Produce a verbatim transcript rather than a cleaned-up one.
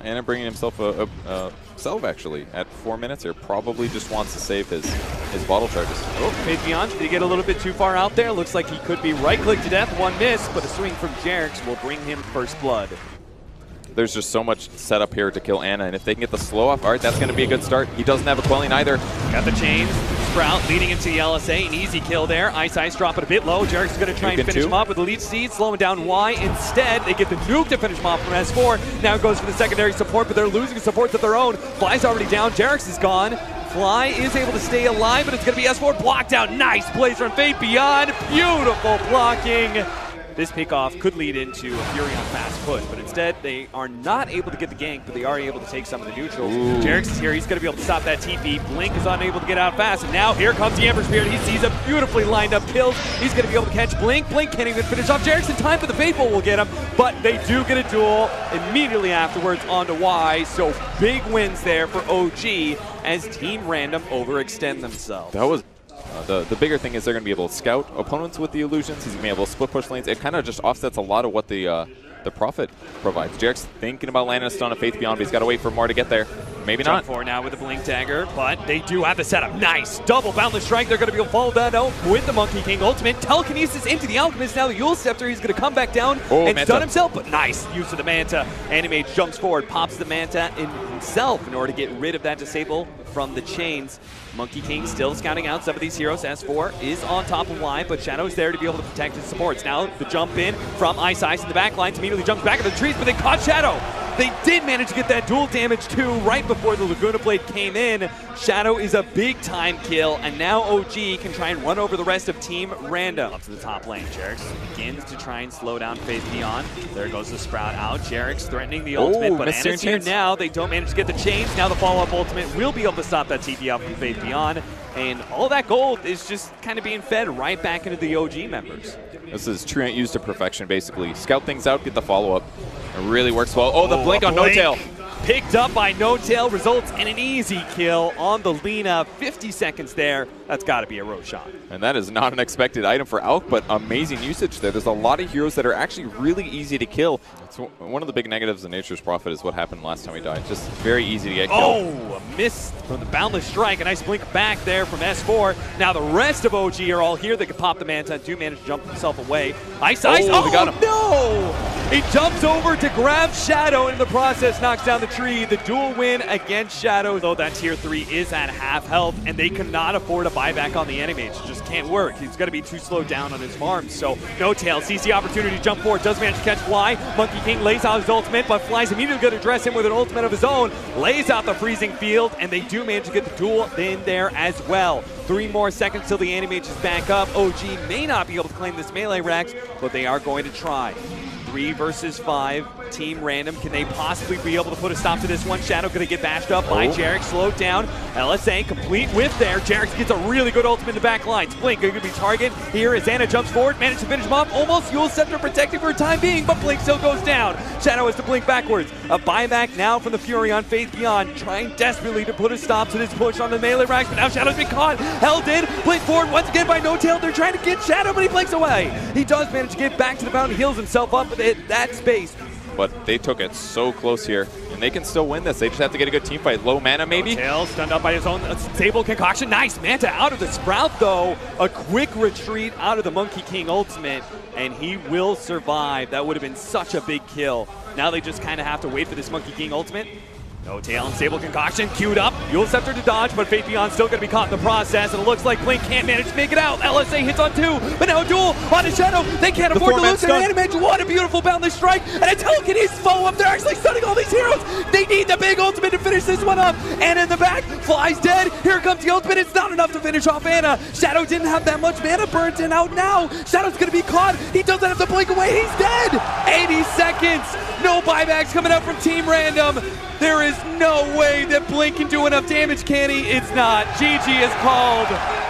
Ana bringing himself a, a, a salve actually at four minutes here. Probably just wants to save his his bottle charges. Oh, Fabian did get a little bit too far out there. Looks like he could be right-click to death. One miss, but a swing from Jerix will bring him first blood. There's just so much setup here to kill Ana, and if they can get the slow off, all right, that's going to be a good start. He doesn't have a quelling either. Got the chains. Sprout leading into the L S A. An easy kill there. Ice Ice drop it a bit low. Jerix is going to try Nuke and finish two. him off with the lead seed, slowing down Y. Instead, they get the nuke to finish him off from S four. Now it goes for the secondary support, but they're losing supports of their own. Fly's already down. Jerix is gone. Fly is able to stay alive, but it's going to be S four blocked out. Nice plays from Fabian. Beautiful blocking. This pickoff could lead into a Furion fast push, but instead they are not able to get the gank, but they are able to take some of the neutrals. Jerix is here. He's going to be able to stop that T P. Blink is unable to get out fast, and now here comes the Ember Spirit. He sees a beautifully lined up kills. He's going to be able to catch Blink. Blink can't even finish off Jerix in time, but the Faithful will get him. But they do get a duel immediately afterwards onto Y, so big wins there for O G as Team Random overextend themselves. That was Uh, the, the bigger thing is they're going to be able to scout opponents with the illusions. He's going to be able to split push lanes. It kind of just offsets a lot of what the uh, the Prophet provides. Jerix thinking about landing a stun of Faith Beyond, but he's got to wait for more to get there. Maybe Jump not. Forward now with the Blink Dagger, but they do have the setup. Nice double Boundless Strike. They're going to be able to follow that out with the Monkey King ultimate. Telekinesis into the Alchemist. Now the Eul Scepter. He's going to come back down oh, and Manta. stun himself, but nice use of the Manta. Animage jumps forward, pops the Manta in himself in order to get rid of that disable from the chains. Monkey King still scouting out some of these heroes. S four is on top of Y, but Shadow is there to be able to protect his supports. Now the jump in from Ice Ice in the back line immediately jumps back into the trees, but they caught Shadow. They did manage to get that dual damage too right before the Laguna Blade came in. Shadow is a big time kill, and now O G can try and run over the rest of Team Random. Up to the top lane, Jerix begins to try and slow down Faith Beyond. There goes the Sprout out. Jerix threatening the ultimate, oh, but Ana's here now. They don't manage to get the chains. Now the follow-up ultimate will be able to stop that T P out from Faith Beyond. And all that gold is just kind of being fed right back into the O G members. This is Truant used to perfection, basically. Scout things out, get the follow-up. It really works well. Oh, the oh, blink on blink. No-Tail. Picked up by No-Tail results in an easy kill on the Lina. fifty seconds there. That's got to be a Roshan. And that is not an expected item for Alk, but amazing usage there. There's a lot of heroes that are actually really easy to kill. It's one of the big negatives of Nature's Prophet is what happened last time he died. Just very easy to get killed. Oh, a miss from the Boundless Strike. A nice blink back there from S four. Now the rest of O G are all here. They can pop the Manta. Do manage to jump himself away. Ice Ice. Oh, Oh, they got him. no! He jumps over to grab Shadow, and in the process knocks down the tree. The dual win against Shadow, though that tier three is at half health, and they cannot afford a buyback on the Animage. It just can't work. He's going to be too slowed down on his farm. So No-Tail sees the opportunity to jump forward, does manage to catch Fly. Monkey King lays out his ultimate, but Fly's immediately going to address him with an ultimate of his own. Lays out the freezing field, and they do manage to get the duel in there as well. Three more seconds till the Animage is back up. O G may not be able to claim this melee Rex, but they are going to try. Three versus five. Team Random. Can they possibly be able to put a stop to this one? Shadow going to get bashed up by oh. Jerix. Slowed down. L S A complete whiff there. Jerix gets a really good ultimate in the back lines. Blink going to be target here as Ana jumps forward. Managed to finish him off. Almost Eul Scepter protected for a time being, but Blink still goes down. Shadow has to blink backwards. A buyback now from the Furion. Faith Beyond trying desperately to put a stop to this push on the melee racks, but now Shadow's been caught. Held in. Blink forward once again by No-Tail. They're trying to get Shadow, but he blinks away. He does manage to get back to the mountain, heals himself up with it, that space. But they took it so close here, and they can still win this. They just have to get a good team fight. Low mana, maybe? No-Tail stunned up by his own stable concoction. Nice Manta out of the Sprout, though. A quick retreat out of the Monkey King ultimate, and he will survive. That would have been such a big kill. Now they just kind of have to wait for this Monkey King ultimate. No-Tail and Stable Concoction queued up. Eul Scepter to dodge, but Faith Beyond still going to be caught in the process, and it looks like Blink can't manage to make it out. L S A hits on two, but now a duel on a Shadow. They can't The afford to lose their stun. Animage. What a beautiful Boundless Strike, and a Telekinesis follow-up. They're actually stunning all these heroes. They need the big ultimate to finish this one up. Ana in the back, Fly's dead. Here comes the ultimate. It's not enough to finish off Ana. Shadow didn't have that much mana burnt in out now. Shadow's going to be caught. He doesn't have to blink away. He's dead. eighty seconds. No buybacks coming up from Team Random. There is no way that Blink can do enough damage, can he? It's not. G G is called.